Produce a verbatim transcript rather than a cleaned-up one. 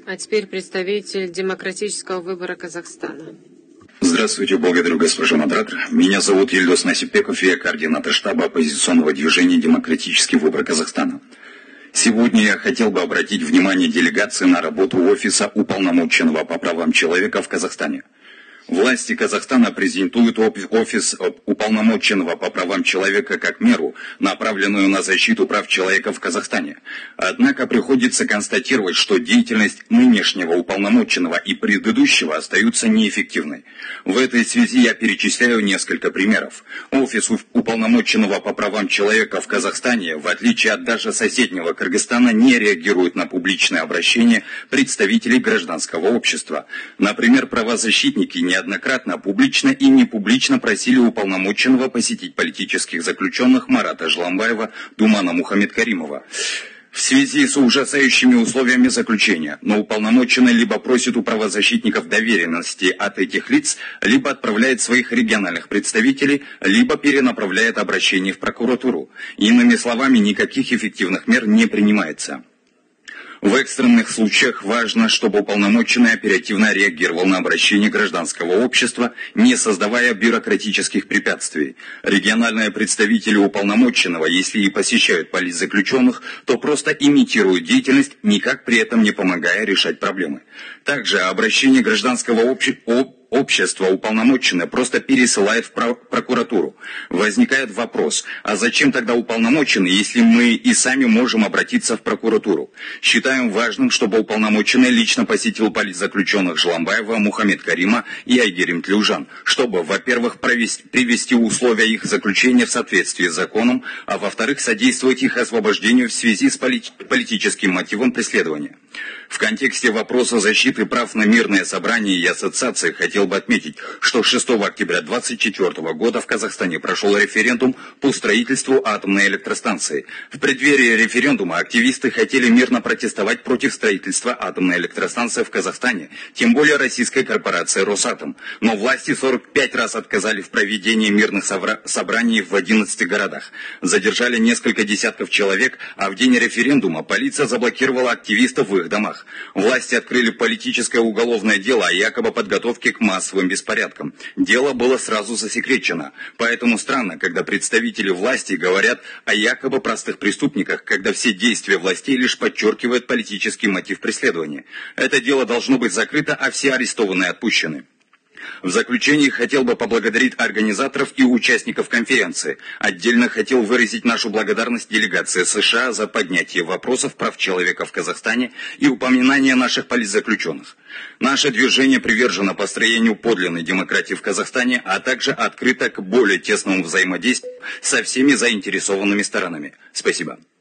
А теперь представитель демократического выбора Казахстана. Здравствуйте, благодарю госпожа модератор. Меня зовут Ильдос Насипбеков, я координатор штаба оппозиционного движения «Демократический выбор Казахстана». Сегодня я хотел бы обратить внимание делегации на работу офиса уполномоченного по правам человека в Казахстане. Власти Казахстана презентуют офис уполномоченного по правам человека как меру, направленную на защиту прав человека в Казахстане. Однако приходится констатировать, что деятельность нынешнего уполномоченного и предыдущего остаются неэффективной. В этой связи я перечисляю несколько примеров. Офис уполномоченного по правам человека в Казахстане, в отличие от даже соседнего Кыргызстана, не реагирует на публичное обращение представителей гражданского общества. Например, правозащитники не неоднократно публично и непублично просили уполномоченного посетить политических заключенных Марата Жламбаева, Думана Мухаммедкаримова в связи с ужасающими условиями заключения, но уполномоченный либо просит у правозащитников доверенности от этих лиц, либо отправляет своих региональных представителей, либо перенаправляет обращение в прокуратуру. Иными словами, никаких эффективных мер не принимается. В экстренных случаях важно, чтобы уполномоченный оперативно реагировал на обращение гражданского общества, не создавая бюрократических препятствий. Региональные представители уполномоченного, если и посещают политзаключенных, то просто имитируют деятельность, никак при этом не помогая решать проблемы. Также обращение гражданского общества Общество уполномоченное просто пересылает в прокуратуру. Возникает вопрос, а зачем тогда уполномоченный, если мы и сами можем обратиться в прокуратуру? Считаем важным, чтобы уполномоченный лично посетил политзаключенных Жламбаева, Мухаммедкарима и Айгерим Тлюжан, чтобы, во-первых, привести условия их заключения в соответствии с законом, а во-вторых, содействовать их освобождению в связи с полит политическим мотивом преследования. В контексте вопроса защиты прав на мирное собрание и ассоциации хотел бы отметить, что шестого октября две тысячи двадцать четвёртого года в Казахстане прошел референдум по строительству атомной электростанции. В преддверии референдума активисты хотели мирно протестовать против строительства атомной электростанции в Казахстане, тем более российской корпорации «Росатом». Но власти сорок пять раз отказали в проведении мирных собраний в одиннадцати городах. Задержали несколько десятков человек, а в день референдума полиция заблокировала активистов в их домах. Власти открыли политическое уголовное дело о якобы подготовке к массовым беспорядкам. Дело было сразу засекречено. Поэтому странно, когда представители власти говорят о якобы простых преступниках, когда все действия властей лишь подчеркивают политический мотив преследования. Это дело должно быть закрыто, а все арестованные отпущены. В заключении хотел бы поблагодарить организаторов и участников конференции. Отдельно хотел выразить нашу благодарность делегации США за поднятие вопросов прав человека в Казахстане и упоминание наших политзаключенных. Наше движение привержено построению подлинной демократии в Казахстане, а также открыто к более тесному взаимодействию со всеми заинтересованными сторонами. Спасибо.